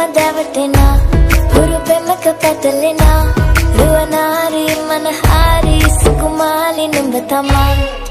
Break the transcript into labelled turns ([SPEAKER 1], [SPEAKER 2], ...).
[SPEAKER 1] දැවටෙනා හුරු පෙමක පැටලෙනා රුවනාරි මනහාරි සුකුමාලි නුඹ තමා